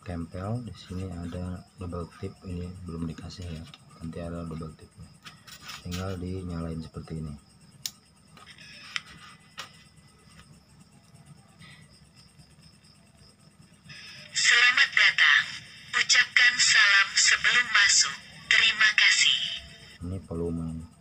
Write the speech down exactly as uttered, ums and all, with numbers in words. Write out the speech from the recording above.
tempel. Di sini ada double tip, ini belum dikasih ya, nanti ada double tip, tinggal dinyalain seperti ini. Selamat datang, ucapkan salam sebelum masuk, terima kasih. Ini volume.